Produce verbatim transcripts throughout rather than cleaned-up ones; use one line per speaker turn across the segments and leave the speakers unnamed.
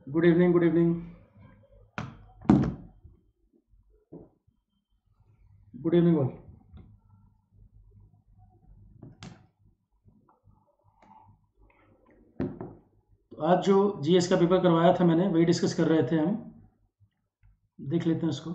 Good evening good evening good evening all. तो आज जो जीएस का पेपर करवाया था मैंने वही डिस्कस कर रहे थे हम। देख लेते हैं उसको।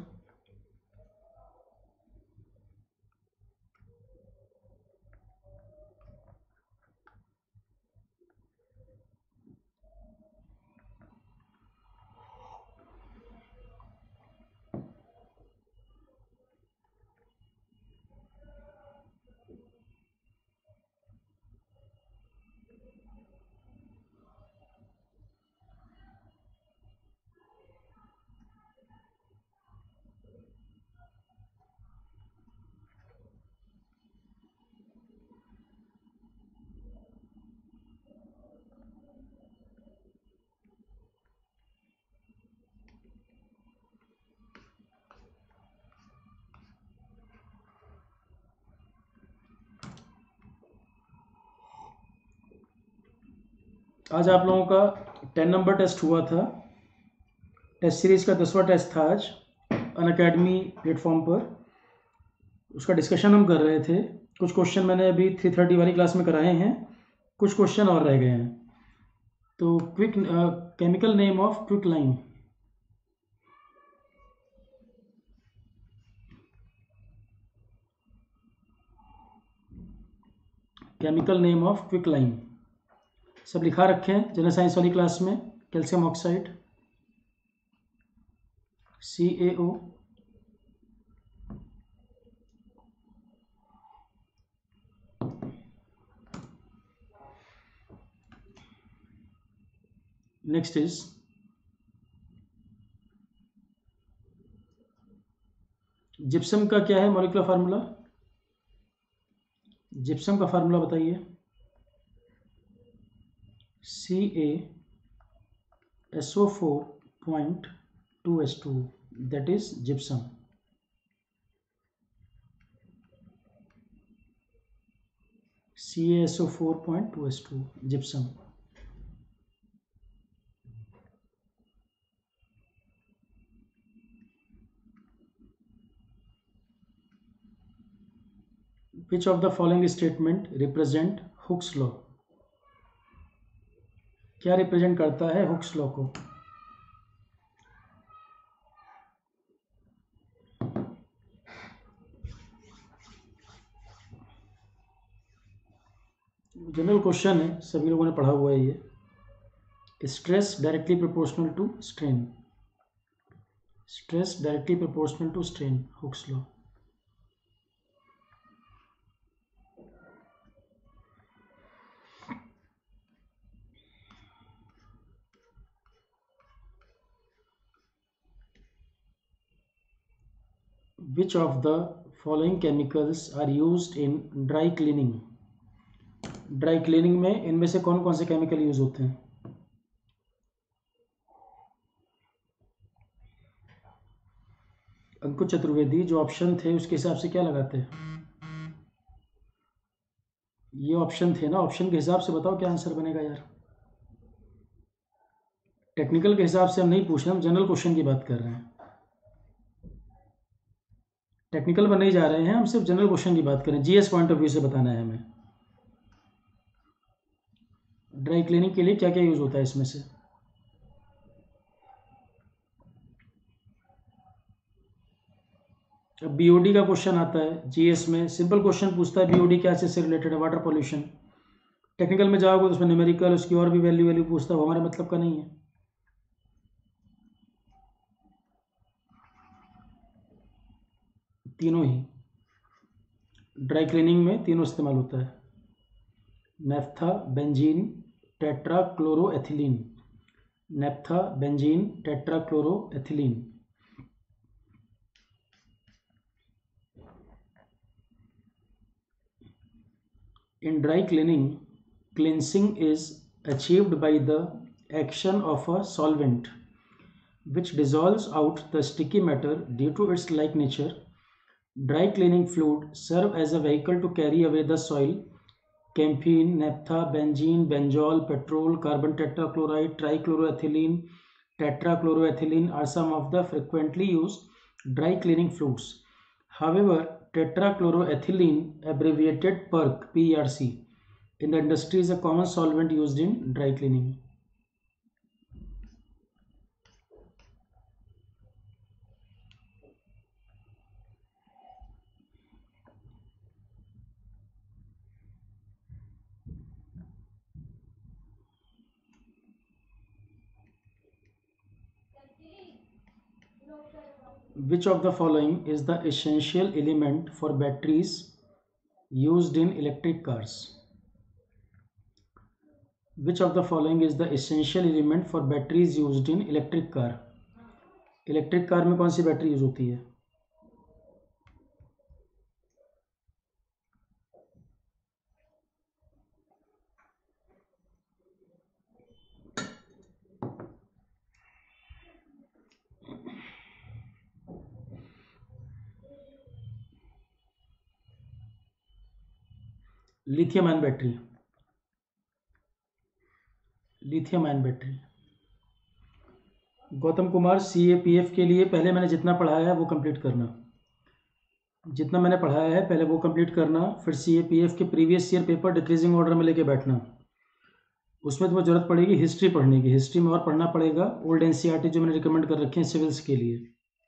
आज आप लोगों का टेन नंबर टेस्ट हुआ था। टेस्ट सीरीज का दसवां टेस्ट था आज अनअकैडमी प्लेटफॉर्म पर। उसका डिस्कशन हम कर रहे थे। कुछ क्वेश्चन मैंने अभी थ्री थर्टी वाली क्लास में कराए हैं, कुछ क्वेश्चन और रह गए हैं। तो quick chemical name of quick lime. Chemical name of quick lime सब लिखा रखे हैं जनरल साइंस वाली क्लास में। Calcium oxide C A O, next is gypsum का क्या है मॉलिक्यूलर फार्मूला। जिप्सम का फार्मूला बताइए। C A S O four point two S two, that is gypsum. C A S O four point two S two gypsum. Which of the following statement represent Hooke's law? क्या represent करता है Hooke's law को? General question है, सभी लोगों ने पढ़ा हुआ है ये। Stress directly proportional to strain. Stress directly proportional to strain, Hooke's law. Which of the following chemicals are used in dry cleaning? Dry cleaning में इनमें से कौन कौन से केमिकल यूज होते हैं? अंकुर चतुर्वेदी जो ऑप्शन थे उसके हिसाब से क्या लगाते हैं? ये ऑप्शन थे ना, ऑप्शन के हिसाब से बताओ क्या आंसर बनेगा यार। टेक्निकल के हिसाब से हम नहीं पूछ रहे, हम जनरल क्वेश्चन की बात कर रहे हैं। टेक्निकल पर नहीं जा रहे हैं, हम सिर्फ जनरल क्वेश्चन की बात करें। जीएस पॉइंट ऑफ व्यू से बताना है हमें। ड्राई क्लीनिंग के लिए क्या क्या यूज होता है इसमें से? अब बीओडी का क्वेश्चन आता है जीएस में, सिंपल क्वेश्चन पूछता है बीओडी क्या चीज से रिलेटेड है, वाटर पॉल्यूशन। टेक्निकल में जाओगे तो उसमें न्यूमेरिकल, उसकी और भी वैल्यू वैल्यू पूछता है, वो हमारे मतलब का नहीं है। तीनों ही ड्राई क्लीनिंग में तीनों इस्तेमाल होता है। Naphtha, benzene, tetra chloroethylene. Naphtha, benzene, tetra chloroethylene. In dry cleaning, cleansing is achieved by the action of a solvent which dissolves out the sticky matter due to its like nature. Dry cleaning fluid serve as a vehicle to carry away the soil. Camphene, naphtha, benzene, benzol, petrol, carbon tetrachloride, trichloroethylene, tetrachloroethylene are some of the frequently used dry cleaning fluids. However, tetrachloroethylene, abbreviated P E R C, P E R C, in the industry is a common solvent used in dry cleaning. Which of the following is the essential element for batteries used in electric cars? Which of the following is the essential element for batteries used in electric car? Electric car में कौन सी battery use होती है? Lithium ion battery, lithium ion battery. Gautam Kumar, C A P F के लिए पहले मैंने जितना पढ़ाया है वो कंप्लीट करना, जितना मैंने पढ़ाया है पहले वो कंप्लीट करना, फिर सी ए पी एफ के previous year paper decreasing order में लेके बैठना। उसमें तुम्हें ज़रूरत पड़ेगी हिस्ट्री पढ़ने की, हिस्ट्री में और पढ़ना पड़ेगा old N C R T जो मैंने रिकमेंड कर रखे हैं सिविल्स के लिए।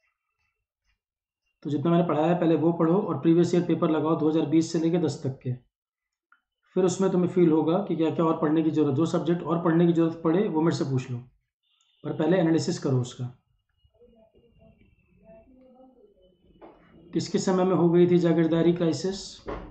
तो जितना मैंने पढ़ाया है पहले वो पढ़ो और प्रीवियस ईयर पेपर लगाओ दो हज़ार बीस से लेकर दस तक के, फिर उसमें तुम्हें फील होगा कि क्या क्या और पढ़ने की ज़रूरत, जो सब्जेक्ट और पढ़ने की ज़रूरत पड़े वो मेरे से पूछ लो, पर पहले एनालिसिस करो उसका। किसके समय में हो गई थी जागीरदारी क्राइसिस?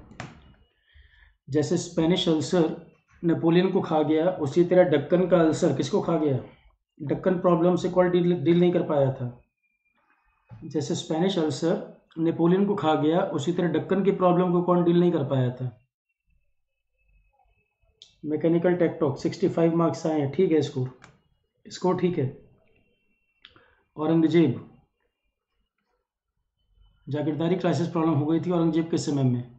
जैसे स्पेनिश अल्सर नेपोलियन को खा गया, उसी तरह डक्कन का अल्सर किसको खा गया? डक्कन प्रॉब्लम से कौन डील डील नहीं कर पाया था। जैसे स्पेनिश अल्सर नेपोलियन को खा गया, उसी तरह डक्कन की प्रॉब्लम को कौन डील नहीं कर पाया था? मैकेनिकल टेक्टोक सिक्सटी फाइव मार्क्स आए हैं, ठीक है, स्कोर स्कोर ठीक है। औरंगजेब, जागीरदारी क्राइसिस प्रॉब्लम हो गई थी औरंगजेब के समय में।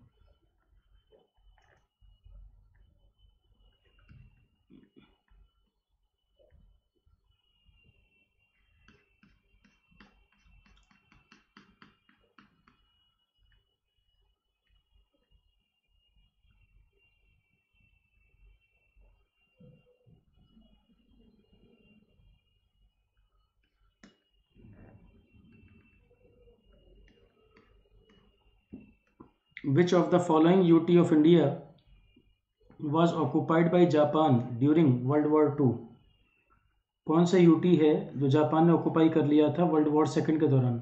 Which of the following U T of India was occupied by Japan during World War Two? कौन सा यूटी है जो जापान ने ऑक्यूपाई कर लिया था वर्ल्ड वॉर सेकेंड के दौरान?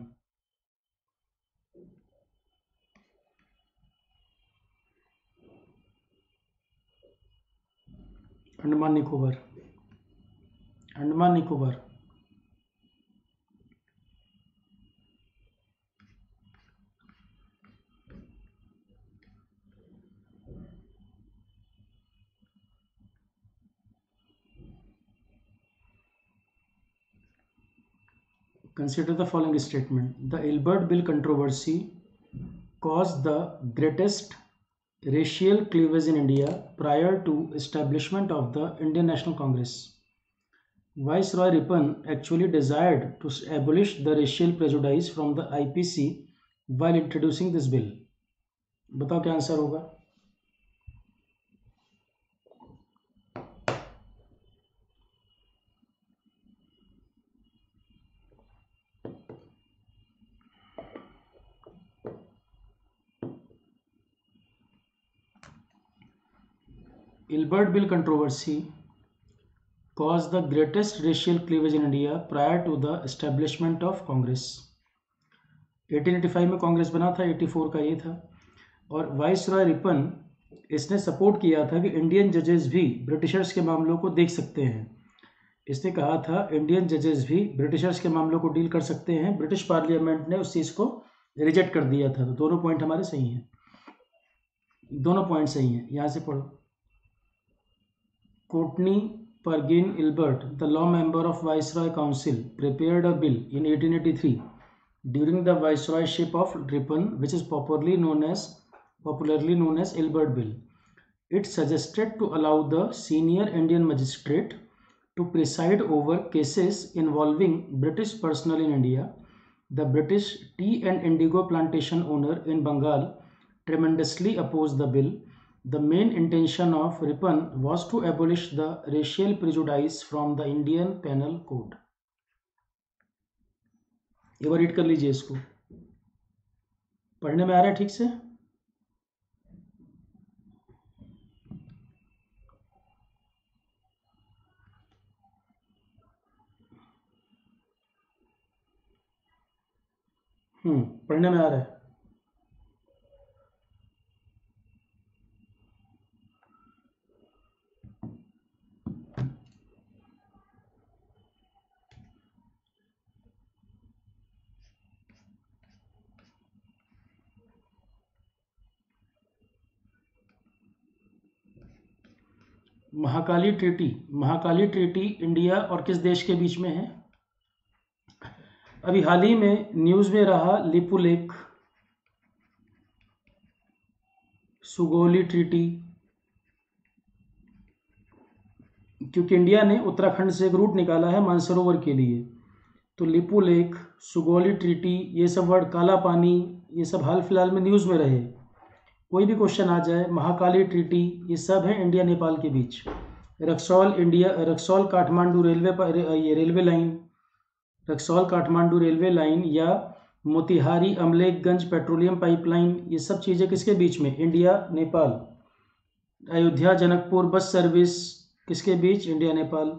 Andaman Nicobar, Andaman Nicobar. Consider the following statement. The Ilbert Bill controversy caused the greatest racial cleavage in India prior to establishment of the Indian National Congress. Viceroy Ripon actually desired to abolish the racial prejudice from the I P C while introducing this bill. बताओ क्या answer होगा? Ilbert Bill controversy caused the greatest racial cleavage in India prior to the establishment of Congress. अठारह सौ पचासी में कांग्रेस बना था, चौरासी का ये था। और वाइसरॉय रिपन इसने सपोर्ट किया था कि इंडियन जजेस भी ब्रिटिशर्स के मामलों को देख सकते हैं। इसने कहा था इंडियन जजेस भी ब्रिटिशर्स के मामलों को डील कर सकते हैं। ब्रिटिश पार्लियामेंट ने उस चीज़ को रिजेक्ट कर दिया था। तो दोनों पॉइंट हमारे सही हैं, दोनों पॉइंट सही हैं। यहाँ से पढ़ो। Courtney Pergin Ilbert, the law member of Viceroy Council, prepared a bill in eighteen eighty-three during the viceroyship of Ripon, which is popularly known as popularly known as Ilbert Bill. It suggested to allow the senior Indian magistrate to preside over cases involving British personnel in India. The British tea and indigo plantation owner in Bengal tremendously opposed the bill. The main intention of Ripon was to abolish the racial prejudice from the Indian Penal Code. एक बार read कर लीजिए इसको, पढ़ने में आ रहा है ठीक से? हम्म पढ़ने में आ रहा है। Mahakali treaty, Mahakali treaty India और किस देश के बीच में है? अभी हाल ही में न्यूज़ में रहा लिपुलेख, सुगोली ट्रीटी, क्योंकि इंडिया ने उत्तराखंड से एक रूट निकाला है मानसरोवर के लिए, तो लिपुलेख, सुगोली ट्रीटी, ये सब वर्ड, काला पानी, ये सब हाल फिलहाल में न्यूज़ में रहे। कोई भी क्वेश्चन आ जाए, महाकाली ट्रीटी, ये सब है इंडिया नेपाल के बीच। रक्सौल इंडिया, रक्सौल काठमांडू रेलवे पर, ये railway line, Raxaul Kathmandu railway line या मोतिहारी अमलेखगंज पेट्रोलियम पाइपलाइन, ये सब चीज़ें किसके बीच में? India Nepal. Ayodhya Janakpur bus service किसके बीच? India Nepal.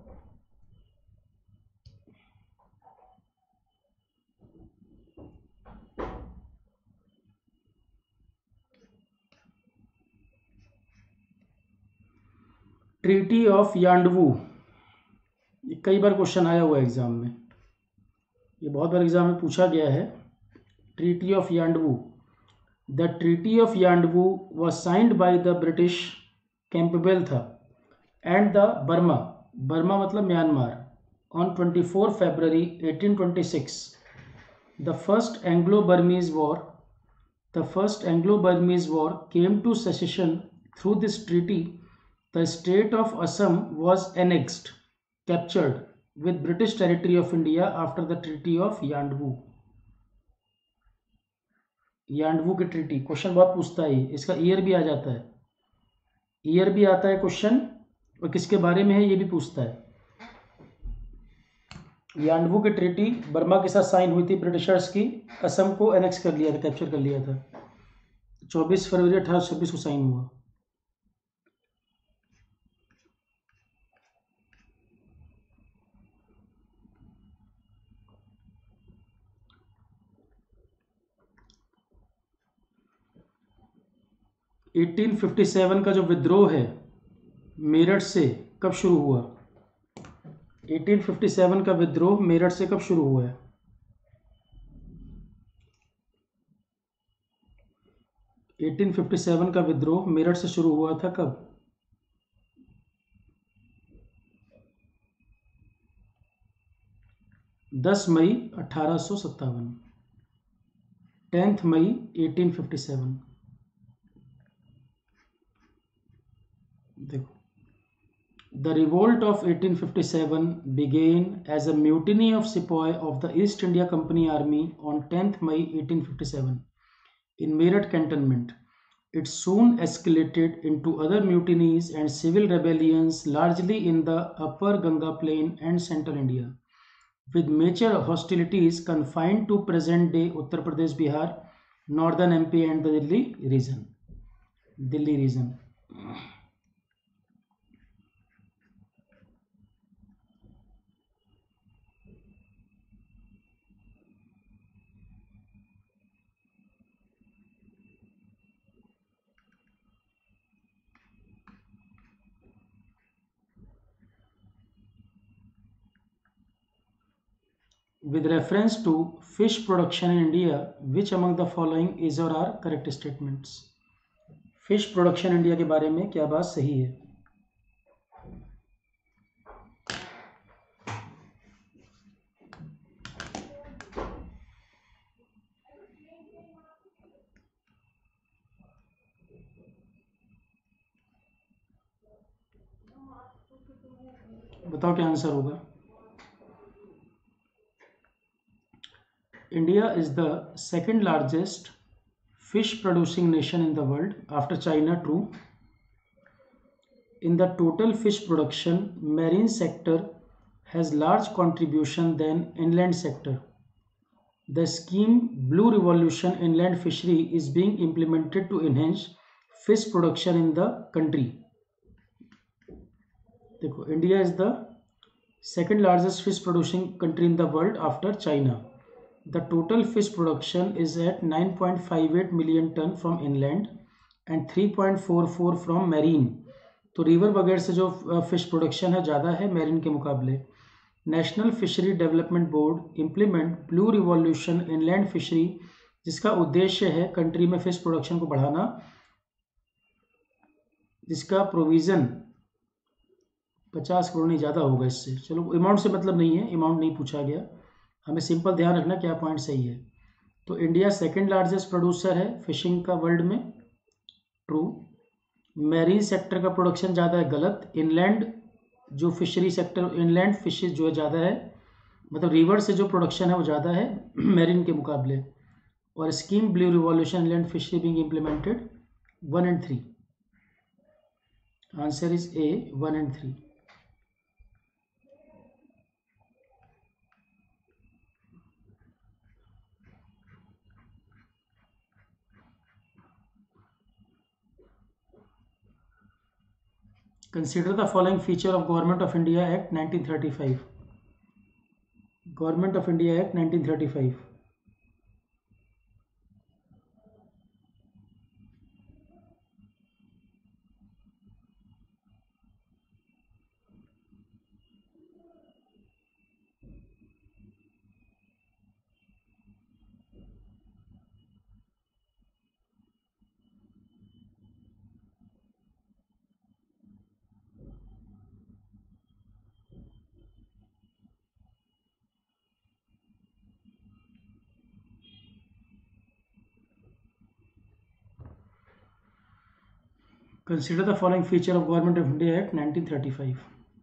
Treaty of Yandabo, ये कई बार क्वेश्चन आया हुआ है एग्जाम में, ये बहुत बार एग्जाम में पूछा गया है। Treaty of Yandabo, the treaty of Yandabo was signed by the British, Campbell था, एंड द बर्मा, बर्मा मतलब Myanmar, on twenty four February eighteen twenty six. The first Anglo Burmese war, the first Anglo Burmese war came to cessation through this treaty. The state of Assam was annexed, captured with British territory of India after the Treaty of Yandwu. Yandabo की treaty, question बहुत पूछता है, इसका year भी आ जाता है, year भी आता है क्वेश्चन, और किसके बारे में है ये भी पूछता है। यांडवू की ट्रीटी बर्मा के साथ साइन हुई थी ब्रिटिशर्स की, असम को एनेक्स कर लिया था, कैप्चर कर लिया था। चौबीस फरवरी अठारह सौ छब्बीस को साइन हुआ। एटीन फिफ्टी सेवन का जो विद्रोह है मेरठ से कब शुरू हुआ? एटीन फिफ्टी सेवन का विद्रोह मेरठ से कब शुरू हुआ है? एटीन फिफ्टी सेवन का विद्रोह मेरठ से शुरू हुआ था कब? दस मई अठारह सौ सत्तावन, tenth May eighteen fifty seven. देखो, The revolt of eighteen fifty-seven began as a mutiny of sepoy of the East India Company Army on tenth May eighteen fifty-seven in Meerut Cantonment. It soon escalated into other mutinies and civil rebellions largely in the upper Ganga plain and central India, with major hostilities confined to present-day Uttar Pradesh, Bihar, northern M P and the Delhi region. Delhi region. With reference to fish production in India, which among the following is or are correct statements? Fish production India के बारे में क्या बात सही है? बताओ क्या answer होगा। India is the second largest fish producing nation in the world after China. True. In the total fish production, marine sector has large contribution than inland sector. The scheme Blue Revolution Inland Fishery is being implemented to enhance fish production in the country. देखो, India is the second largest fish producing country in the world after China. The total fish production is at nine point five eight million ton from inland and three point four four from marine. तो river वगैरह से जो fish production है ज़्यादा है marine के मुकाबले। National fishery development board implement blue revolution inland fishery, जिसका उद्देश्य है कंट्री में फिश प्रोडक्शन को बढ़ाना, जिसका प्रोविज़न पचास करोड़ नहीं, ज़्यादा होगा इससे। चलो, अमाउंट से मतलब नहीं है, अमाउंट नहीं पूछा गया, हमें सिंपल ध्यान रखना क्या पॉइंट सही है। तो इंडिया सेकंड लार्जेस्ट प्रोड्यूसर है फिशिंग का वर्ल्ड में। ट्रू। मैरीन सेक्टर का प्रोडक्शन ज़्यादा है, गलत। इनलैंड जो फिशरी सेक्टर, इनलैंड फिशेज जो है ज़्यादा है, मतलब रिवर से जो प्रोडक्शन है वो ज़्यादा है मैरीन के मुकाबले। और scheme blue revolution inland fishery being implemented one and three. Answer is A, one and three. Consider the following feature of Government of India Act nineteen thirty-five. Government of India Act nineteen thirty-five. Consider the following feature of Government of India Act nineteen thirty-five.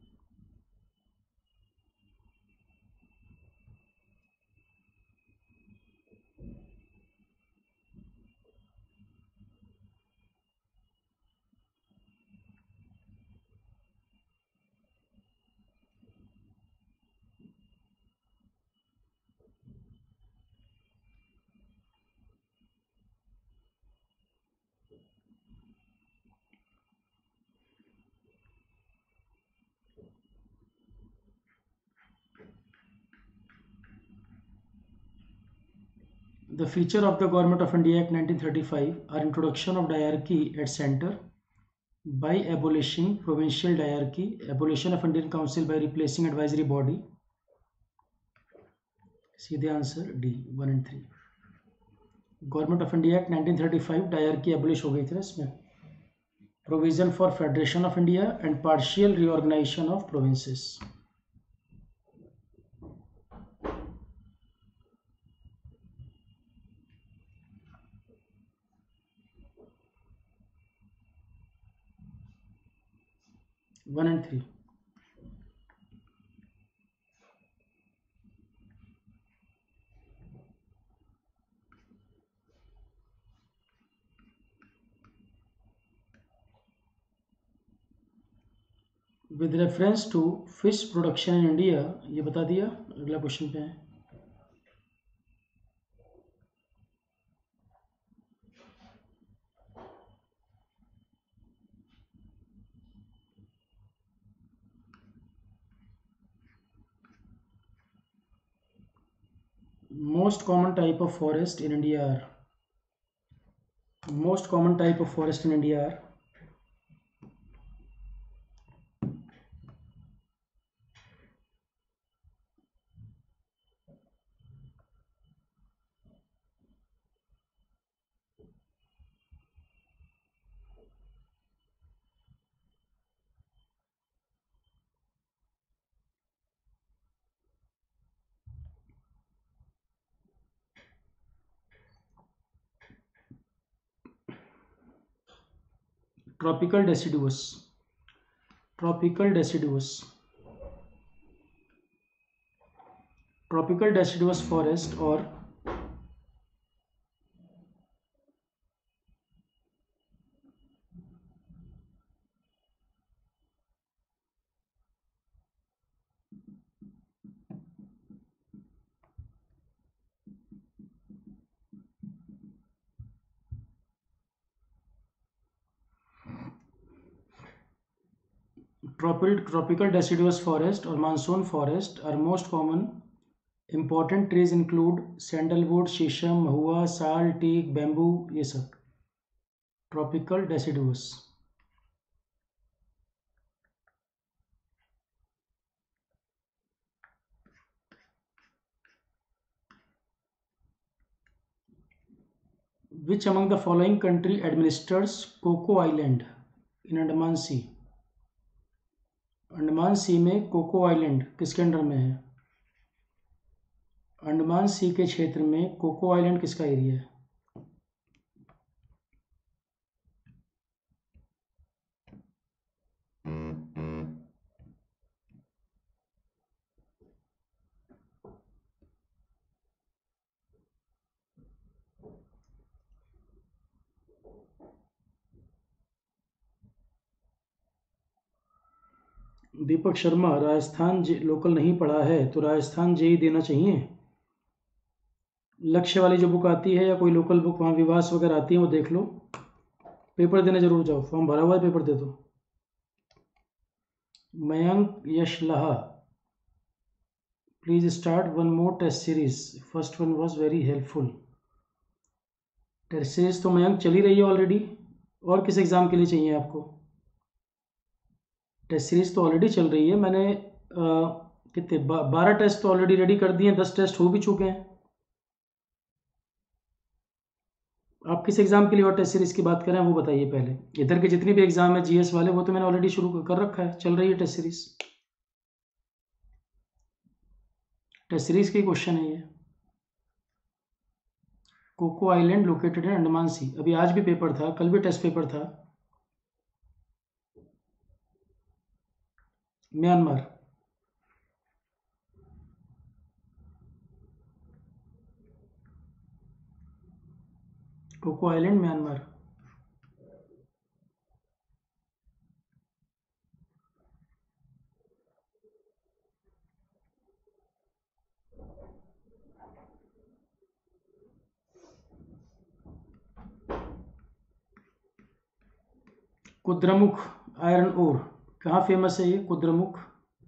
The feature of the Government of India Act nineteen thirty-five are introduction of diarchy at center by abolishing provincial diarchy, abolition of Indian Council by replacing advisory body. सीधे answer D, one and three. Government of India act nineteen thirty five dyarchy abolish हो गई थी ना इसमें। Provision for federation of India and partial reorganisation of provinces. One and three. With reference to fish production in India, ये बता दिया। अगला question पे है। Most common type of forest in India are, most common type of forest in India are tropical deciduous, tropical deciduous, tropical deciduous forest और Tropical, tropical deciduous forest or monsoon forest are most common. Important trees include sandalwood, शीशम, महुआ, साल, teak, bamboo, ये सब tropical deciduous. Which among the following country administers Coco Island in Andaman Sea? Andaman sea में Coco island किसके under में है? अंडमान सी के क्षेत्र में कोको आइलैंड किसका एरिया है? दीपक शर्मा, राजस्थान जे लोकल नहीं पढ़ा है तो राजस्थान जेई देना चाहिए। लक्ष्य वाली जो बुक आती है या कोई लोकल बुक वहाँ विवास वगैरह आती है वो देख लो, पेपर देने जरूर जाओ, फॉर्म भरा हुआ है पेपर दे दो। Mayank Yashlaha, please start one more test series, first one was very helpful. Test series तो मयंक चली रही है ऑलरेडी, और किस एग्ज़ाम के लिए चाहिए आपको? टेस्ट सीरीज तो ऑलरेडी चल रही है, मैंने आ, कितने बा, बारह टेस्ट तो ऑलरेडी रेडी कर दिए हैं, दस टेस्ट हो भी चुके हैं। आप किस एग्ज़ाम के लिए और टेस्ट सीरीज की बात करें वो बताइए पहले। इधर के जितने भी एग्ज़ाम है जीएस वाले वो तो मैंने ऑलरेडी शुरू कर रखा है, चल रही है टेस्ट सीरीज। टेस्ट सीरीज के क्वेश्चन है ये। Coco island located in Andaman sea, अभी आज भी पेपर था, कल भी टेस्ट पेपर था। Myanmar. Coco island Myanmar. Kudremukh iron ore कहाँ फेमस है ये कुद्रमुख?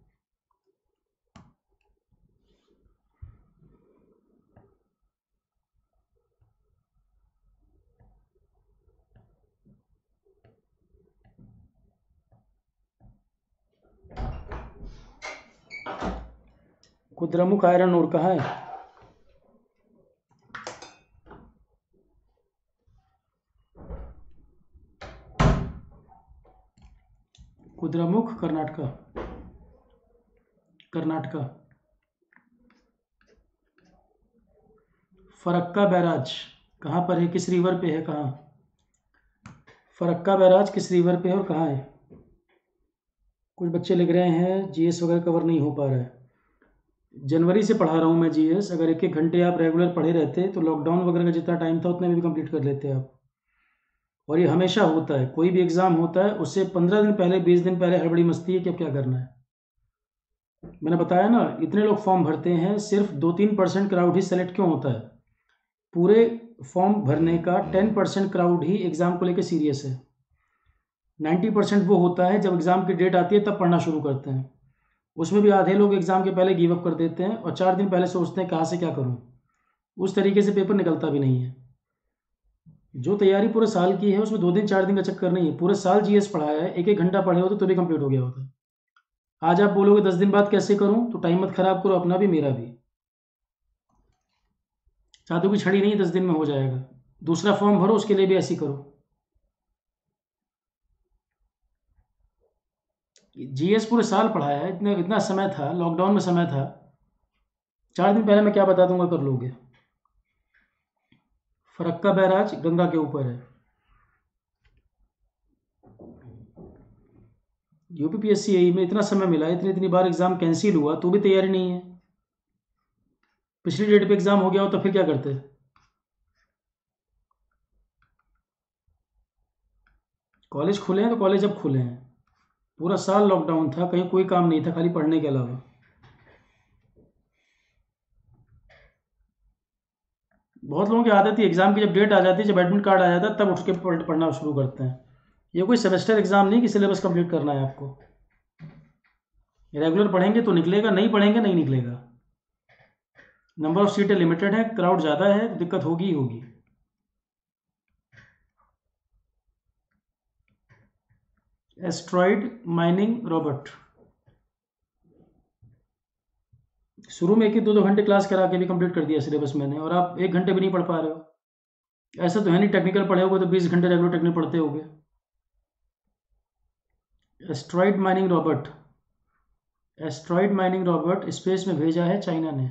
कुद्रमुख आयरन ओर कहाँ है? कुद्रमुख कर्नाटका, कर्नाटका। फरक्का बैराज कहाँ पर है, किस रिवर पे है, कहाँ? फरक्का बैराज किस रिवर पे है और कहाँ है? कुछ बच्चे लिख रहे हैं जीएस वगैरह कवर नहीं हो पा रहा है। जनवरी से पढ़ा रहा हूँ मैं जीएस, अगर एक एक घंटे आप रेगुलर पढ़े रहते तो लॉकडाउन वगैरह का जितना टाइम था उतने में भी कंप्लीट कर लेते आप। और ये हमेशा होता है, कोई भी एग्ज़ाम होता है उससे पंद्रह दिन पहले बीस दिन पहले हड़बड़ी मस्ती है कि अब क्या करना है। मैंने बताया ना, इतने लोग फॉर्म भरते हैं, सिर्फ दो तीन परसेंट क्राउड ही सेलेक्ट क्यों होता है? पूरे फॉर्म भरने का टेन परसेंट क्राउड ही एग्ज़ाम को लेकर सीरियस है। नाइन्टी परसेंट वो होता है जब एग्ज़ाम की डेट आती है तब पढ़ना शुरू करते हैं, उसमें भी आधे लोग एग्ज़ाम के पहले गिव अप कर देते हैं और चार दिन पहले सोचते हैं कहाँ से क्या करूँ। उस तरीके से पेपर निकलता भी नहीं है। जो तैयारी पूरे साल की है उसमें दो दिन चार दिन का चक्कर नहीं है, पूरे साल जीएस पढ़ाया है, एक एक घंटा पढ़े हो तो, तो भी कंप्लीट हो गया होता है। आज आप बोलोगे दस दिन बाद कैसे करूं, तो टाइम मत खराब करो अपना भी मेरा भी। जादू की छड़ी नहीं दस दिन में हो जाएगा। दूसरा फॉर्म भरो उसके लिए भी ऐसी करो। जीएस पूरे साल पढ़ाया है, इतने इतना समय था, लॉकडाउन में समय था, चार दिन पहले मैं क्या बता दूंगा कर लोगे। फरक्का बैराज गंगा के ऊपर है। यूपीपीएससी में इतना समय मिला, इतनी इतनी बार एग्जाम कैंसिल हुआ तो भी तैयारी नहीं है। पिछली डेट पे एग्ज़ाम हो गया हो तो फिर क्या करते? कॉलेज खुले हैं तो कॉलेज अब खुले हैं, पूरा साल लॉकडाउन था, कहीं कोई काम नहीं था खाली पढ़ने के अलावा। बहुत लोगों की आदत है एग्ज़ाम की जब डेट आ जाती है, जब एडमिट कार्ड आ जाता है, तब उठ के पढ़- पढ़ना शुरू करते हैं। ये कोई सेमेस्टर एग्ज़ाम नहीं कि सिलेबस कंप्लीट करना है आपको। रेगुलर पढ़ेंगे तो निकलेगा, नहीं पढ़ेंगे नहीं निकलेगा। नंबर ऑफ सीटें लिमिटेड है, क्राउड ज़्यादा है तो दिक्कत होगी ही होगी। एस्ट्रॉइड माइनिंग रोबोट, शुरू में एक ही दो दो घंटे क्लास करा के भी कंप्लीट कर दिया सिलेबस मैंने, और आप एक घंटे भी नहीं पढ़ पा रहे हो। ऐसा तो है नहीं टेक्निकल पढ़े होगे तो बीस घंटे रेगुलर टेक्निकल पढ़ते होगे। Asteroid mining robot, asteroid mining robot space में भेजा है चाइना ने।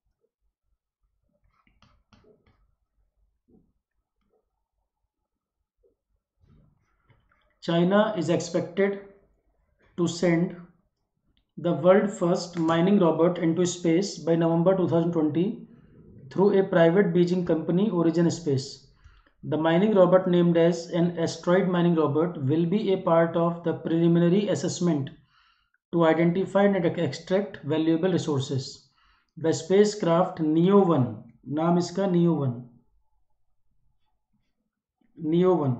China is expected to send the world first mining robot into space by November twenty twenty through a private Beijing company Origin Space. The mining robot, named as an asteroid mining robot, will be a part of the preliminary assessment to identify and extract valuable resources. The spacecraft Neo one, नाम इसका Neo one, Neo one,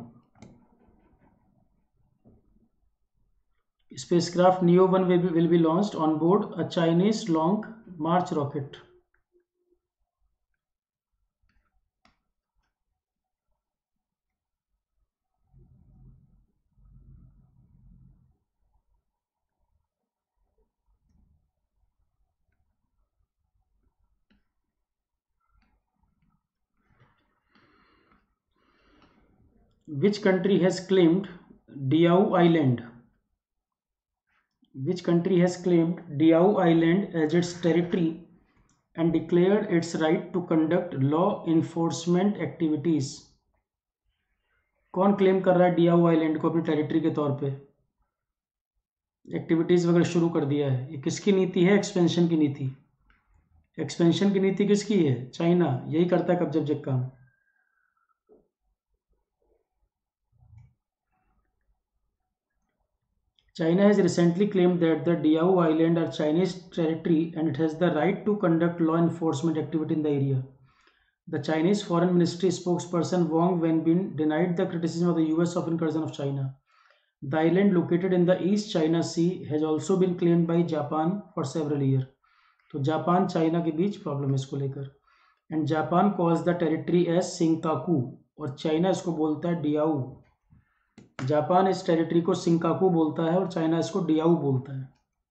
spacecraft Neo one will be, will be launched on board a Chinese Long March rocket. Which country has claimed Diao Island? Which country has claimed Diao Island as its territory and declared its right to conduct law enforcement activities? कौन claim कर रहा है Diao island को अपनी territory के तौर पे? Activities वगैरह शुरू कर दिया है। ये किसकी नीति है? एक्सपेंशन की नीति। एक्सपेंशन की नीति किसकी है? चाइना। यही करता है कब्जा जब काम। China has recently claimed that the Diao Island are Chinese territory and it has the right to conduct law enforcement activity in the area. The Chinese Foreign Ministry spokesperson Wang Wenbin denied the criticism of the U S of incursion of China. The island, located in the East China Sea, has also been claimed by Japan for several years. तो Japan China के बीच problem है इसको लेकर, and Japan calls the territory as Senkaku और China इसको बोलता है डियाऊ। जापान इस टेरिटरी को सिंकाकू बोलता है और चाइना इसको डियाऊ बोलता है।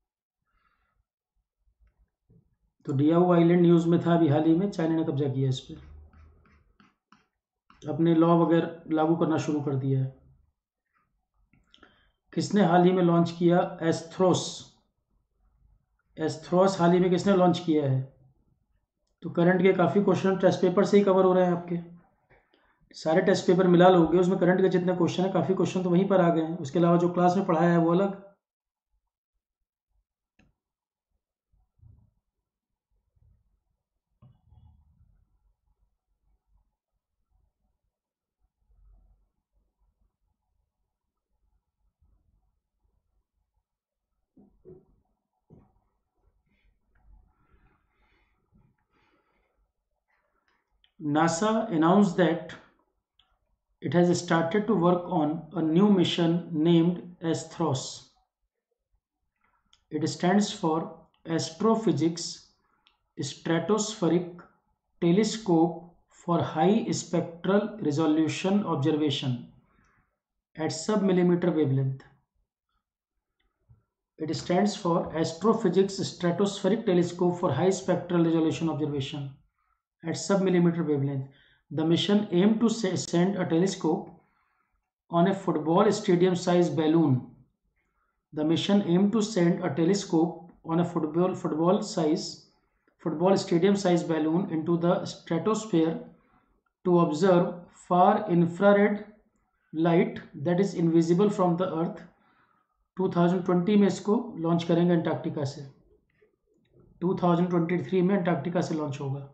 तो डियाऊ आइलैंड न्यूज़ में था अभी हाल ही में, चाइना ने कब्जा किया इस पर, अपने लॉ वगैरह लागू करना शुरू कर दिया है। किसने हाल ही में लॉन्च किया? एस्थ्रोस। एस्थ्रोस हाल ही में किसने लॉन्च किया है? तो करंट के काफ़ी क्वेश्चन टेस्ट पेपर से ही कवर हो रहे हैं आपके, सारे टेस्ट पेपर मिला लोगे उसमें करंट के जितने क्वेश्चन है काफ़ी क्वेश्चन तो वहीं पर आ गए हैं, उसके अलावा जो क्लास में पढ़ाया है वो अलग। NASA announced that it has started to work on a new mission named ASTROS. It stands for Astrophysics Stratospheric Telescope for High Spectral Resolution Observation at sub-millimeter wavelength. It stands for Astrophysics Stratospheric Telescope for High Spectral Resolution Observation at sub-millimeter wavelength. The mission aimed to send a telescope on a football stadium-sized balloon. The mission aimed to send a telescope on a football football size football stadium-sized balloon into the stratosphere to observe far infrared light that is invisible from the Earth. twenty twenty में इसको launch करेंगे Antarctica से। Two thousand twenty three में Antarctica से launch होगा।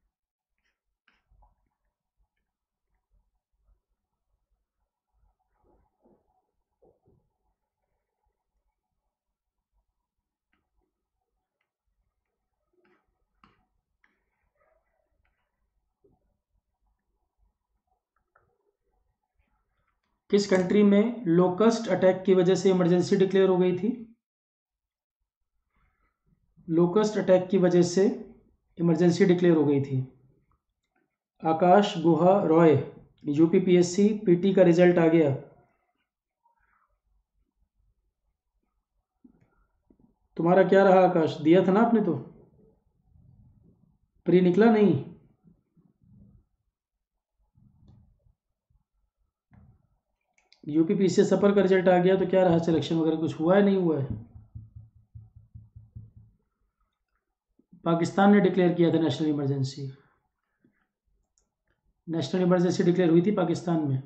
किस country में locust attack की वजह से इमरजेंसी डिक्लेयर हो गई थी? लोकस्ट अटैक की वजह से इमरजेंसी डिक्लेयर हो गई थी। आकाश गुहा रॉय, यूपीपीएससी पीटी का रिजल्ट आ गया। तुम्हारा क्या रहा आकाश? दिया था ना आपने तो? प्री निकला नहीं? यूपीपीसी सफर का रिजल्ट आ गया तो क्या रहा? सिलेक्शन वगैरह कुछ हुआ है नहीं हुआ है? पाकिस्तान ने डिक्लेयर किया था national emergency. National emergency declare हुई थी पाकिस्तान में।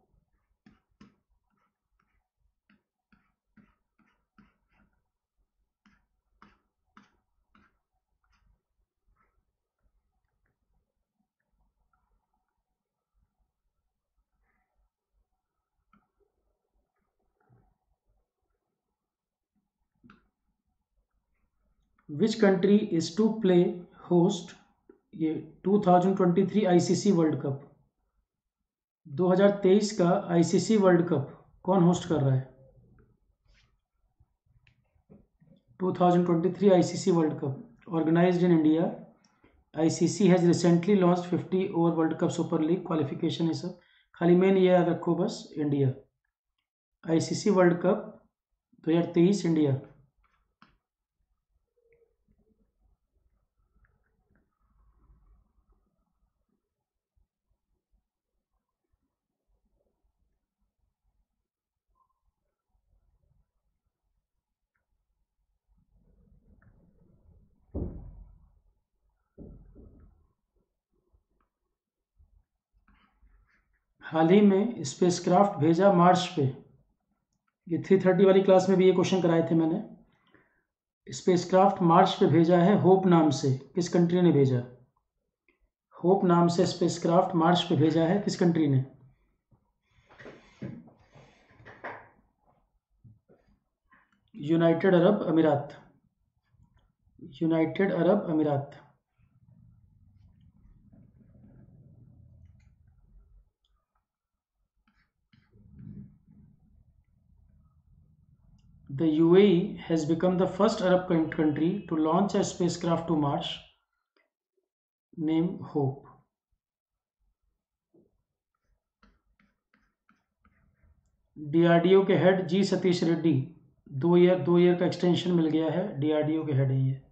Which country is to play host ये two thousand twenty three ICC world cup? दो हज़ार तेईस का आईसीसी वर्ल्ड कप कौन होस्ट कर रहा है? Two thousand twenty three ICC world cup organised in India. ICC has recently launch fifty over world cup super league qualification. ये सब खाली मेन ये याद रखो बस, इंडिया। आईसीसी वर्ल्ड कप दो हज़ार तेईस इंडिया। हाल ही में स्पेसक्राफ्ट भेजा मार्स पे। ये थ्री थर्टी वाली क्लास में भी ये क्वेश्चन कराए थे मैंने। स्पेसक्राफ्ट मार्स पे भेजा है होप नाम से, किस कंट्री ने भेजा? होप नाम से स्पेसक्राफ्ट मार्स पे भेजा है, किस कंट्री ने? यूनाइटेड अरब अमीरात। यूनाइटेड अरब अमीरात। The U A E has become the first Arab country to launch a spacecraft to Mars, named Hope. DRDO के हेड जी सतीश रेड्डी, दो ईयर दो ईयर का एक्सटेंशन मिल गया है, डीआरडीओ के हेड है ये।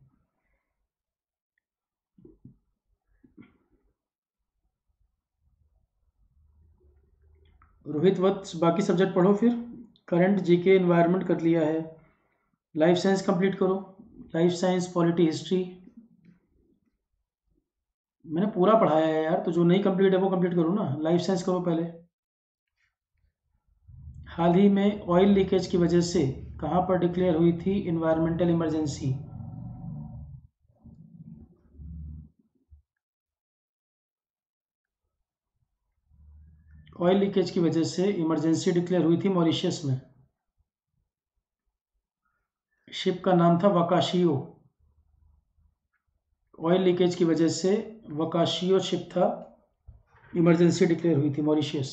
रोहित वत्स, बाकी सब्जेक्ट पढ़ो फिर। करंट जीके एनवायरनमेंट कर लिया है, लाइफ साइंस कंप्लीट करो। लाइफ साइंस पॉलिटी हिस्ट्री मैंने पूरा पढ़ाया है यार, तो जो नहीं कंप्लीट है वो कंप्लीट करो ना। लाइफ साइंस करो पहले। हाल ही में ऑयल लीकेज की वजह से कहाँ पर डिक्लेयर हुई थी इन्वायरमेंटल इमरजेंसी? ऑयल लीकेज की वजह से इमरजेंसी डिक्लेयर हुई थी मॉरिशस में। शिप का नाम था वकाशियो। ऑयल लीकेज की वजह से वकाशियो शिप था, इमरजेंसी डिक्लेयर हुई थी मॉरिशस।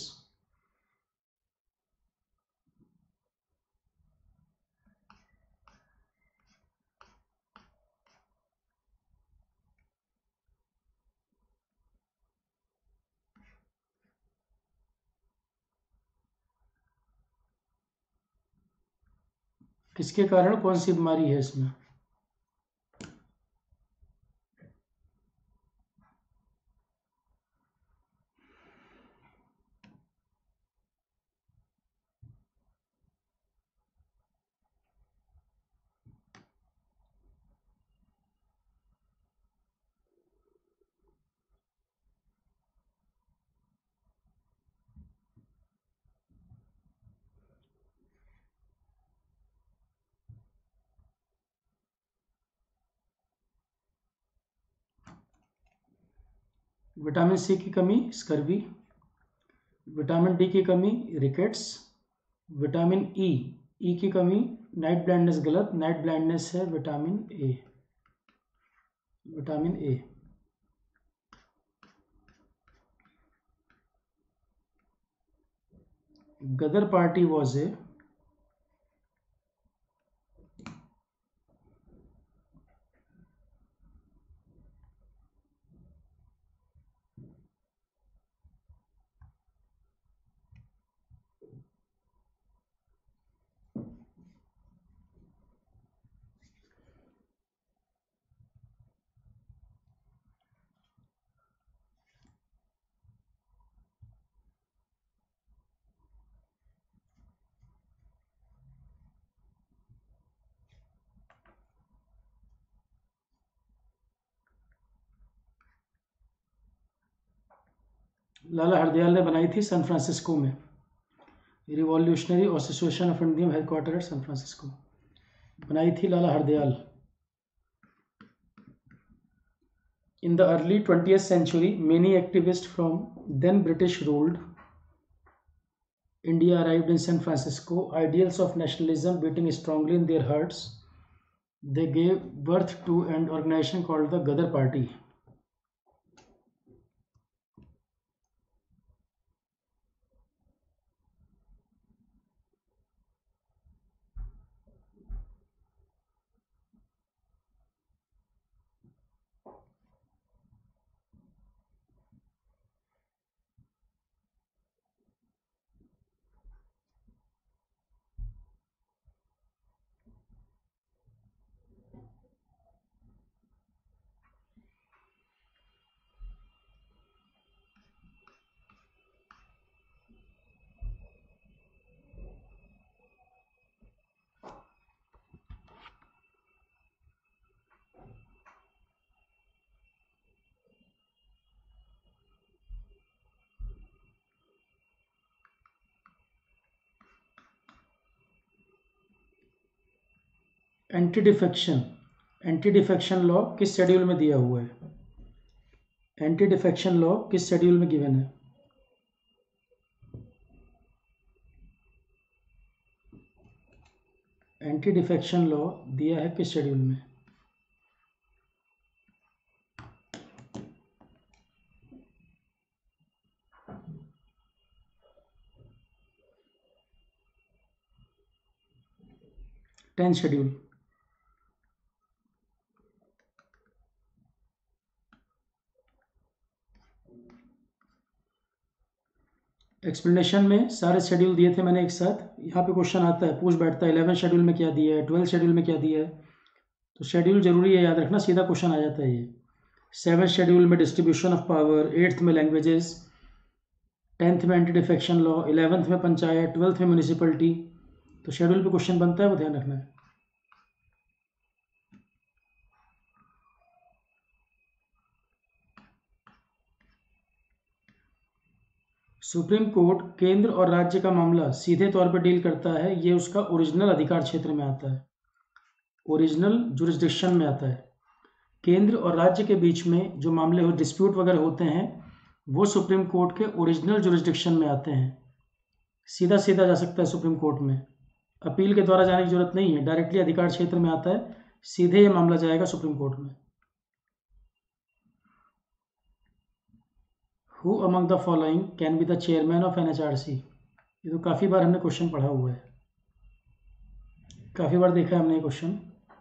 किसके कारण, कौन सी बीमारी है इसमें? विटामिन सी की कमी स्कर्वी, विटामिन डी की कमी रिकेट्स, विटामिन ई ई की कमी नाइट ब्लाइंडनेस, गलत, नाइट ब्लाइंडनेस है vitamin A, vitamin A. Ghadar party was A, Lala Hardayal ने बनाई थी सैन फ्रांसिस्को में। Revolutionary association of India headquarter San Francisco, बनाई थी Lala Hardayal. In the early twentieth century, many activists from then British ruled India arrived in San Francisco. Ideals of nationalism beating strongly in their hearts, they gave birth to an organization called the Ghadar Party. Anti defection, anti defection law किस schedule में दिया हुआ है? Anti defection law किस schedule में given है? Anti defection law दिया है किस शेड्यूल में? Tenth schedule. एक्सप्लेनेशन में सारे शेड्यूल दिए थे मैंने एक साथ। यहाँ पे क्वेश्चन आता है, पूछ बैठता है इलेवन शेड्यूल में क्या दिया है, ट्वेल्थ शेड्यूल में क्या दिया है, तो शेड्यूल जरूरी है याद रखना, सीधा क्वेश्चन आ जाता है ये। सेवन शेड्यूल में डिस्ट्रीब्यूशन ऑफ पावर, एट्थ में लैंग्वेजेस, टेंथ में एंटी डिफेक्शन लॉ, इलेवेंथ में पंचायत, ट्वेल्थ में म्यूनिसिपलिटी, तो शेड्यूल पे क्वेश्चन बनता है, वो ध्यान रखना है। सुप्रीम कोर्ट केंद्र और राज्य का मामला सीधे तौर पर डील करता है, ये उसका ओरिजिनल अधिकार क्षेत्र में आता है, ओरिजिनल जुरिस्डिक्शन में आता है। केंद्र और राज्य के बीच में जो मामले हो, डिस्प्यूट वगैरह होते हैं, वो सुप्रीम कोर्ट के ओरिजिनल जुरिस्डिक्शन में आते हैं। सीधा सीधा जा सकता है सुप्रीम कोर्ट में, अपील के द्वारा जाने की जरूरत नहीं है, डायरेक्टली अधिकार क्षेत्र में आता है, सीधे ये मामला जाएगा सुप्रीम कोर्ट में। Who among the following can be the chairman of N H R C? ये तो काफ़ी बार हमने क्वेश्चन पढ़ा हुआ है, काफ़ी बार देखा है हमने ये question.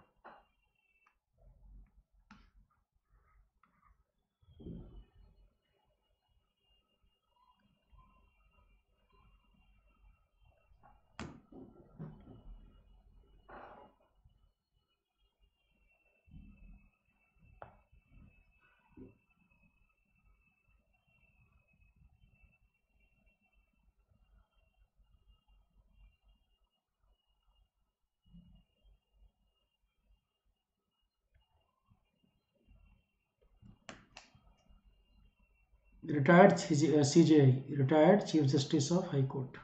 Retired C J I, retired Chief Justice of High Court.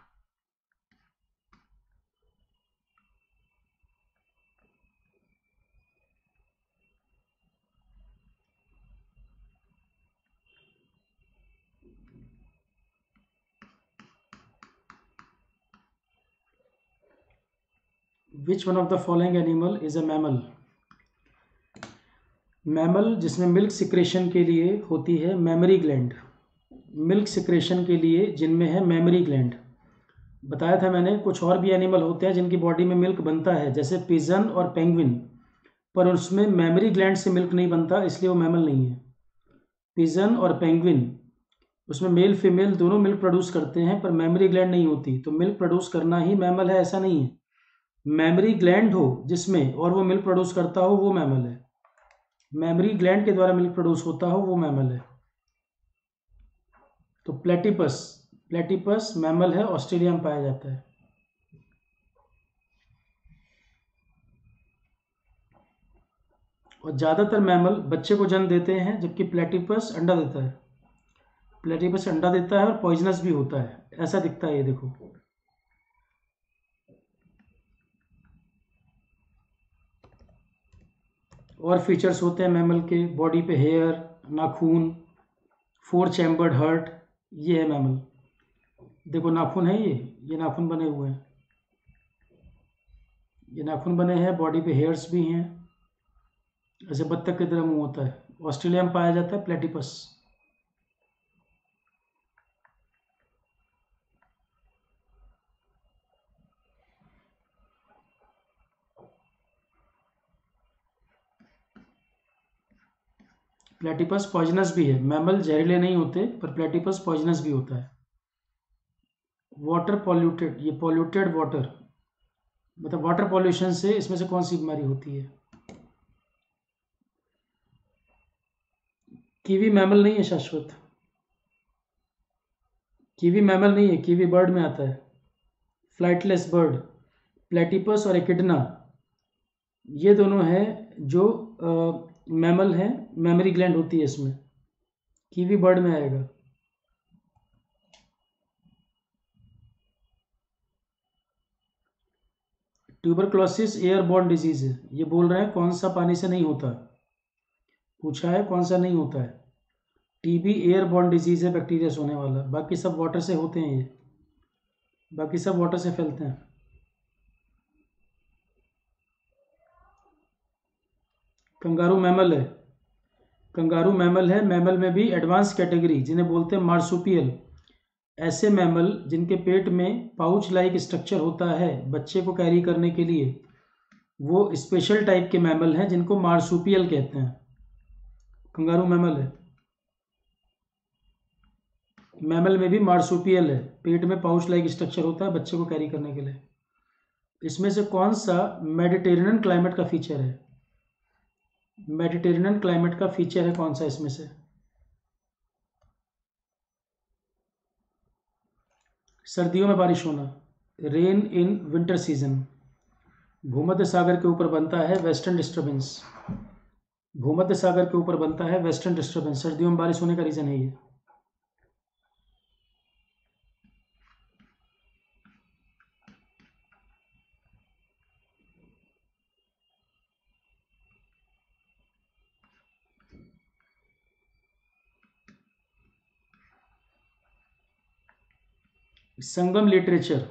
Which one of the following animal is a mammal? Mammal जिसमें मिल्क सिक्रेशन के लिए होती है मैमरी ग्लैंड, मिल्क सिक्रेशन के लिए जिनमें है मैमरी ग्लैंड। बताया था मैंने कुछ और भी एनिमल होते हैं जिनकी बॉडी में मिल्क बनता है, जैसे पिजन और पेंगुइन, पर उसमें मैमरी ग्लैंड से मिल्क नहीं बनता, इसलिए वो मैमल नहीं है। पिजन और पेंगुइन उसमें मेल फीमेल दोनों मिल्क प्रोड्यूस करते हैं, पर मैमरी ग्लैंड नहीं होती, तो मिल्क प्रोड्यूस करना ही मैमल है ऐसा नहीं है। मैमरी ग्लैंड हो जिसमें और वो मिल्क प्रोड्यूस करता हो वो मैमल है। मैमरी ग्लैंड के द्वारा मिल्क प्रोड्यूस होता हो वो मैमल है। तो प्लेटिपस, प्लेटिपस मैमल है, ऑस्ट्रेलिया में पाया जाता है। और ज़्यादातर मैमल बच्चे को जन्म देते हैं, जबकि प्लेटिपस अंडा देता है। प्लेटिपस अंडा देता है और पॉइजनस भी होता है, ऐसा दिखता है ये देखो। और फीचर्स होते हैं मैमल के, बॉडी पे हेयर, नाखून, फोर चैम्बर्ड हार्ट, ये है मैमल। देखो नाखून है, ये ये नाखून बने हुए हैं, ये नाखून बने हैं, बॉडी पे हेयर्स भी हैं, ऐसे बत्तख की तरह मुंह होता है। ऑस्ट्रेलिया में पाया जाता है प्लेटिपस। प्लेटिपस पॉइजनस भी है, मैमल जहरीले नहीं होते, पर प्लेटिपस पॉइजनस भी होता है। वाटर पॉल्यूटेड, ये पॉल्यूटेड वाटर मतलब वाटर पॉल्यूशन से इसमें से कौन सी बीमारी होती है? कीवी मैमल नहीं है शाश्वत, कीवी मैमल नहीं है, कीवी बर्ड में आता है, फ्लाइटलेस बर्ड। प्लेटिपस और एकिडना ये दोनों हैं जो मैमल हैं, मैमरी ग्लैंड होती है इसमें, कीवी बर्ड में आएगा। ट्यूबरक्लोसिस एयरबॉर्न डिजीज है, ये बोल रहे हैं कौन सा पानी से नहीं होता, पूछा है कौन सा नहीं होता है। टीबी एयरबॉर्न डिजीज है, बैक्टीरिया से होने वाला, बाकी सब वाटर से होते हैं, ये बाकी सब वाटर से फैलते हैं। कंगारू मैमल है, कंगारू मैमल है, मैमल में भी एडवांस कैटेगरी जिन्हें बोलते हैं मार्सुपियल, ऐसे मैमल जिनके पेट में पाउच लाइक स्ट्रक्चर होता है बच्चे को कैरी करने के लिए, वो स्पेशल टाइप के मैमल हैं जिनको मार्सुपियल कहते हैं। कंगारू मैमल है, मैमल में भी मार्सुपियल है, पेट में पाउच लाइक स्ट्रक्चर होता है बच्चे को कैरी करने के लिए। इसमें से कौन सा मेडिटेरेनियन क्लाइमेट का फीचर है? मेडिटेरेनियन क्लाइमेट का फीचर है कौन सा इसमें से? सर्दियों में बारिश होना, रेन इन विंटर सीजन। भूमध्य सागर के ऊपर बनता है वेस्टर्न डिस्टर्बेंस, भूमध्य सागर के ऊपर बनता है वेस्टर्न डिस्टर्बेंस, सर्दियों में बारिश होने का रीजन है ये। Sangam literature,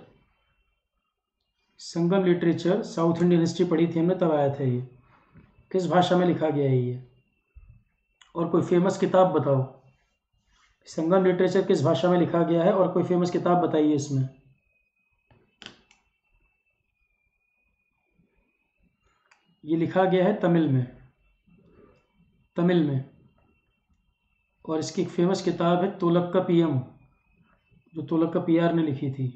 Sangam literature south Indian history पढ़ी थी हमने, तब आया था ये। किस भाषा में लिखा गया है ये? और कोई फेमस किताब बताओ, संगम लिटरेचर किस भाषा में लिखा गया है, और कोई फेमस किताब बताइए इसमें। ये लिखा गया है तमिल में, तमिल में, और इसकी एक फेमस किताब है तोलक्का पीएम, जो तोलक्का पीआर ने लिखी थी,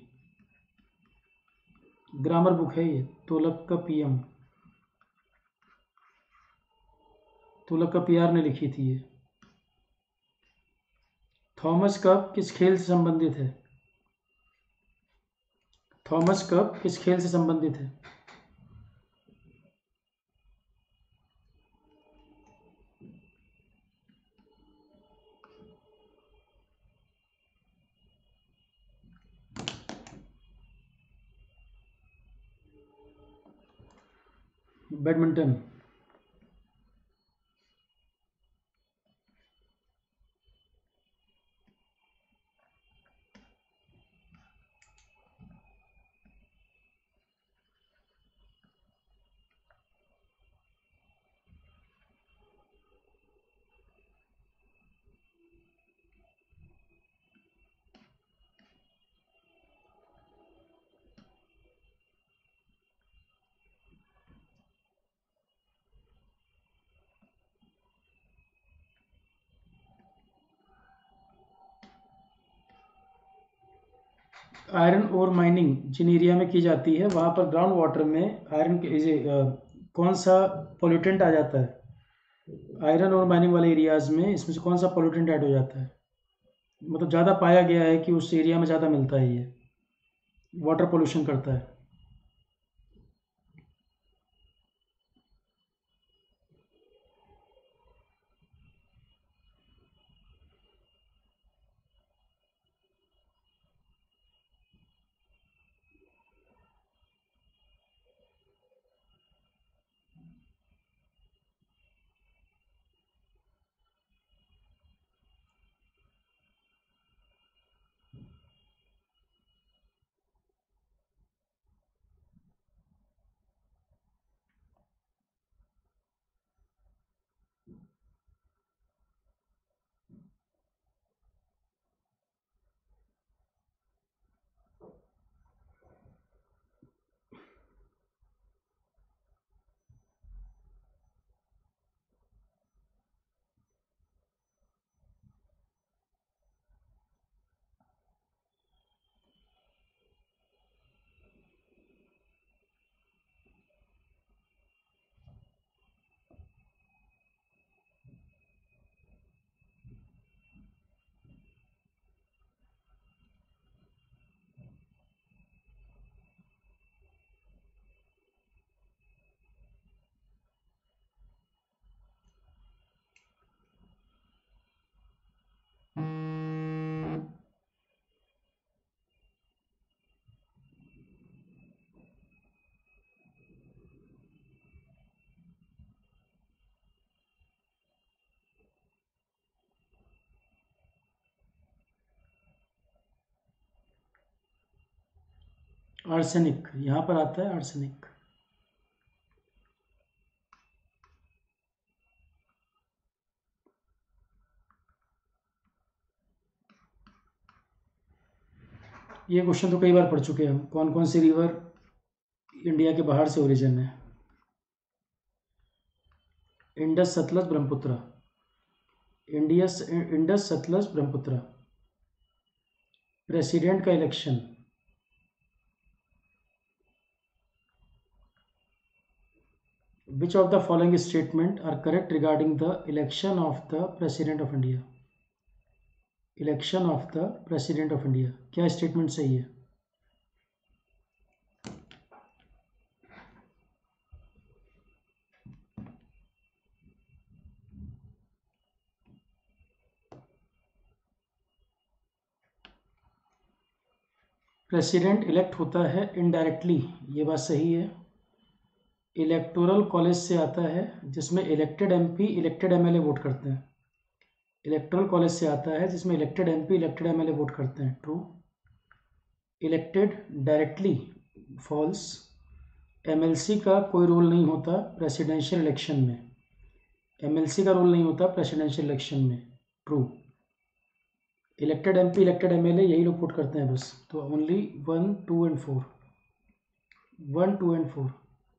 ग्रामर बुक है ये, तोलक्का पीएम, तोलक्का पीआर ने लिखी थी ये। थॉमस कप किस खेल से संबंधित है? थॉमस कप किस खेल से संबंधित है? बैडमिंटन। आयरन ओर माइनिंग जिन एरिया में की जाती है वहाँ पर ग्राउंड वाटर में आयरन कौन सा पोल्यूटेंट आ जाता है? आयरन और माइनिंग वाले एरियाज़ में इसमें से कौन सा पोल्यूटेंट ऐड हो जाता है, मतलब ज़्यादा पाया गया है कि उस एरिया में ज़्यादा मिलता है, ये वाटर पोल्यूशन करता है? आर्सेनिक यहाँ पर आता है, आर्सेनिक। ये क्वेश्चन तो कई बार पढ़ चुके हैं हम। कौन कौन सी रिवर इंडिया के बाहर से ओरिजिन है? इंडस, सतलज, ब्रह्मपुत्र। इंडियस इंडस, सतलज, ब्रह्मपुत्र। प्रेसिडेंट का election, which of the following statement are correct regarding the election of the president of India? Election of the president of India, क्या स्टेटमेंट सही है? प्रेसिडेंट इलेक्ट होता है इनडायरेक्टली, ये बात सही है। इलेक्टोरल कॉलेज से आता है जिसमें elected MP elected MLA vote करते हैं। इलेक्टोरल कॉलेज से आता है जिसमें elected MP elected MLA vote करते हैं, true. Elected directly, false. MLC का कोई रोल नहीं होता प्रेसिडेंशियल इलेक्शन में। एमएलसी का रोल नहीं होता प्रेसिडेंशियल इलेक्शन में, true. Elected MP elected MLA यही लोग वोट करते हैं बस। तो only one two and four, one two and four.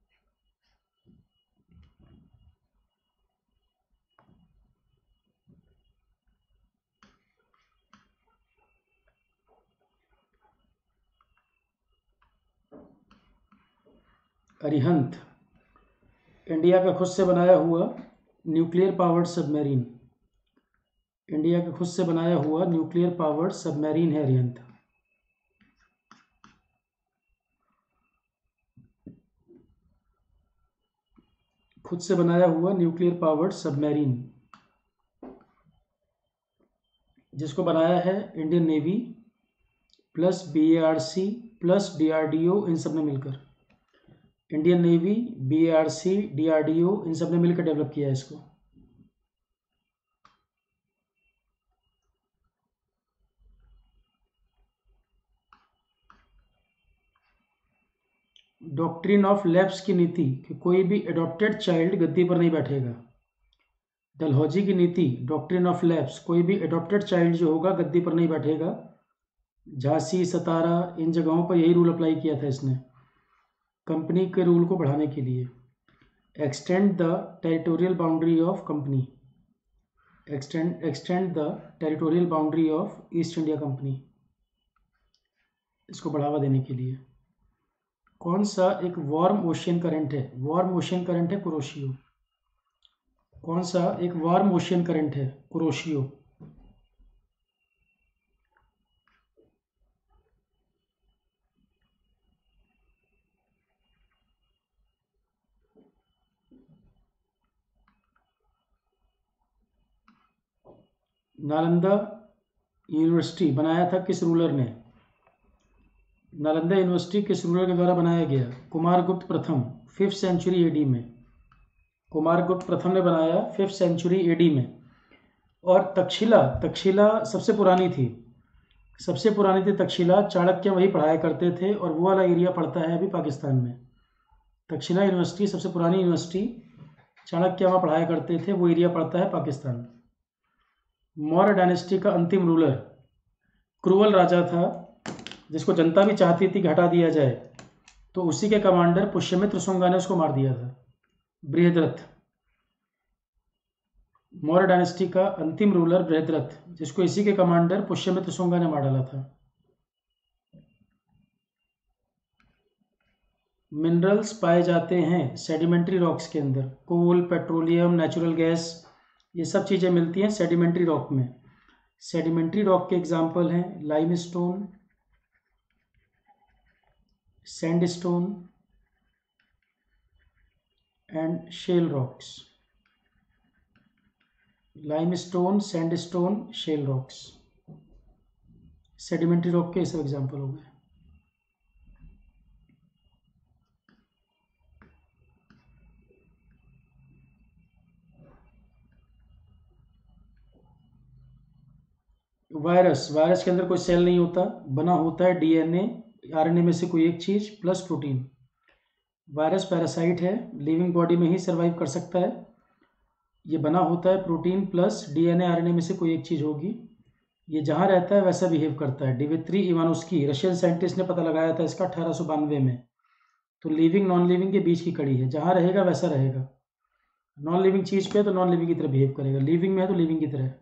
Arihant India का खुद से बनाया हुआ न्यूक्लियर पावर्ड सबमरीन। इंडिया का खुद से बनाया हुआ न्यूक्लियर पावर्ड सबमरीन है अरिहंत। खुद से बनाया हुआ न्यूक्लियर पावर्ड सबमरीन, जिसको बनाया है Indian navy plus BARC plus DRDO, इन सब ने मिलकर। इंडियन नेवी, बीएआरसी, डीआरडीओ, इन सब ने मिलकर डेवलप किया है इसको। डॉक्ट्रिन ऑफ लैप्स की नीति कि कोई भी एडॉप्टेड चाइल्ड गद्दी पर नहीं बैठेगा। डलहौजी की नीति, डॉक्ट्रिन ऑफ लैप्स, कोई भी एडॉप्टेड चाइल्ड जो होगा गद्दी पर नहीं बैठेगा। झांसी, सतारा, इन जगहों पर यही रूल अप्लाई किया था इसने, कंपनी के रूल को बढ़ाने के लिए। Extend the territorial boundary of company, extend extend the territorial boundary of east India company. इसको बढ़ावा देने के लिए। कौन सा एक वार्म ओशियन करंट है? वार्म ओशियन करंट है कुरोशियो। कौन सा एक वार्म ओशियन करंट है? कुरोशियो। नालंदा यूनिवर्सिटी बनाया था किस रूलर ने? नालंदा यूनिवर्सिटी किस रूलर के द्वारा बनाया गया? कुमारगुप्त प्रथम, फिफ्थ सेंचुरी एडी में। कुमारगुप्त प्रथम ने बनाया फिफ्थ सेंचुरी एडी में। और तक्षशिला, तक्षशिला सबसे पुरानी थी, सबसे पुरानी थी तक्षशिला। चाणक्य वही पढ़ाया करते थे और वो वाला एरिया पड़ता है अभी पाकिस्तान में। तक्षशिला यूनिवर्सिटी सबसे पुरानी यूनिवर्सिटी, चाणक्य वहाँ पढ़ाया करते थे, वो एरिया पड़ता है पाकिस्तान। मौर्य डायनेस्टी का अंतिम रूलर क्रूवल राजा था, जिसको जनता भी चाहती थी कि हटा दिया जाए, तो उसी के कमांडर पुष्यमित्र शुंगा ने उसको मार दिया था, बृहद्रथ। मौर्य डायनेस्टी का अंतिम रूलर बृहद्रथ, जिसको इसी के कमांडर पुष्यमित्र शुंगा ने मार डाला था। मिनरल्स पाए जाते हैं सेडिमेंट्री रॉक्स के अंदर, कोल, पेट्रोलियम, नेचुरल गैस, ये सब चीज़ें मिलती हैं सेडिमेंट्री रॉक में। सेडिमेंट्री रॉक के एग्जाम्पल हैं limestone, sandstone and shale rocks. Limestone, sandstone, shale rocks, sedimentary rock के सब एग्जाम्पल हो गए। वायरस, वायरस के अंदर कोई सेल नहीं होता, बना होता है डीएनए, आरएनए में से कोई एक चीज प्लस प्रोटीन। वायरस पैरासाइट है, लिविंग बॉडी में ही सर्वाइव कर सकता है। ये बना होता है प्रोटीन प्लस डीएनए, आरएनए में से कोई एक चीज होगी। ये जहाँ रहता है वैसा बिहेव करता है। डिमित्री इवानोस्की, रशियन साइंटिस्ट ने पता लगाया था इसका अठारह सौ बानवे में। तो लिविंग नॉन लिविंग के बीच की कड़ी है, जहाँ रहेगा वैसा रहेगा। नॉन लिविंग चीज पे तो नॉन लिविंग की तरह बिहेव करेगा, लिविंग में है तो लिविंग की तरह।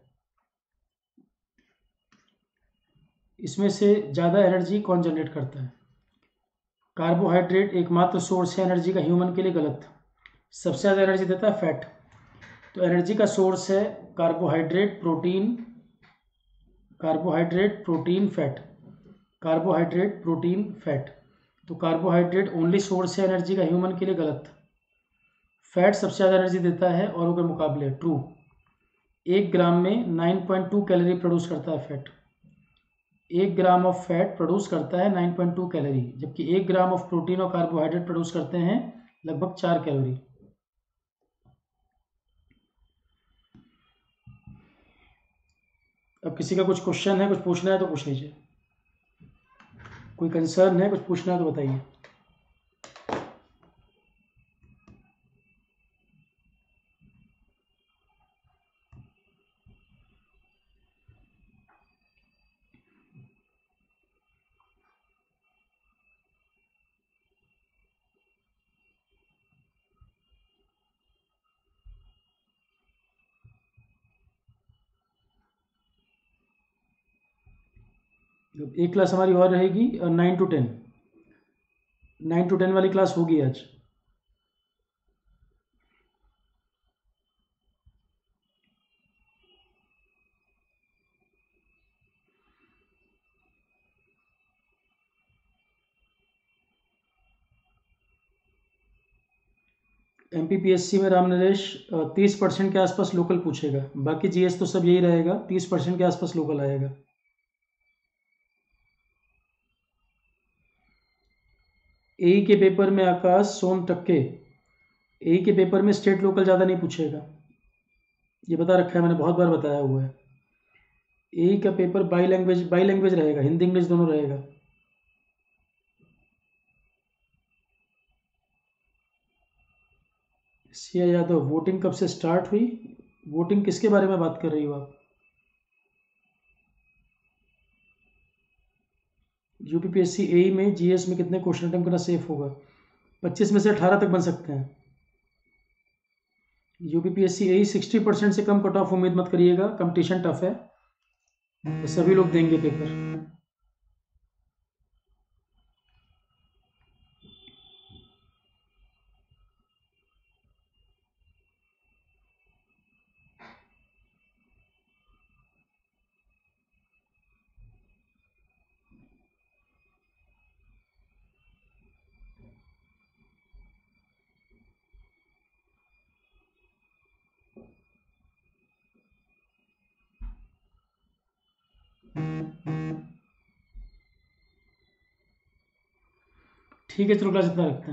इसमें से ज़्यादा एनर्जी कौन जनरेट करता है? कार्बोहाइड्रेट एकमात्र सोर्स है एनर्जी का ह्यूमन के लिए, गलत। सबसे ज़्यादा एनर्जी देता है फैट। तो एनर्जी का सोर्स है carbohydrate, protein, carbohydrate, protein, fat, carbohydrate, protein, fat. तो कार्बोहाइड्रेट ओनली सोर्स है एनर्जी का ह्यूमन के लिए, गलत। फैट सबसे ज़्यादा एनर्जी देता है औरों के मुकाबले, ट्रू। एक ग्राम में nine point two calorie produce करता है फैट। एक ग्राम ऑफ फैट प्रोड्यूस करता है नाइन पॉइंट टू कैलोरी, जबकि एक ग्राम ऑफ प्रोटीन और कार्बोहाइड्रेट प्रोड्यूस करते हैं लगभग चार कैलोरी। अब किसी का कुछ क्वेश्चन है, कुछ पूछना है तो पूछ लीजिए। कोई कंसर्न है, कुछ पूछना है तो बताइए। एक क्लास हमारी और रहेगी nine to ten, nine to ten वाली क्लास होगी आज। M P P S C में राम नरेश तीस परसेंट के आसपास लोकल पूछेगा, बाकी जी एस तो सब यही रहेगा, तीस परसेंट के आसपास लोकल आएगा। ए के पेपर में आकाश सोन टक्के, ए के पेपर में स्टेट लोकल ज़्यादा नहीं पूछेगा, ये बता रखा है मैंने, बहुत बार बताया हुआ है। ए का paper bi language, bi language रहेगा, हिंदी इंग्लिश दोनों रहेगा। सिया यादव, वोटिंग कब से स्टार्ट हुई? वोटिंग किसके बारे में बात कर रही हो आप? यूपीपीएससी ए में जीएस में कितने क्वेश्चन अटेम्प्ट करना सेफ होगा? पच्चीस में से अठारह तक बन सकते हैं। यूपीपीएससी ए सिक्सटी परसेंट से कम कट ऑफ उम्मीद मत करिएगा, कंपटीशन टफ है, तो सभी लोग देंगे पेपर। ठीक है, चलो क्लास इतना रखते हैं।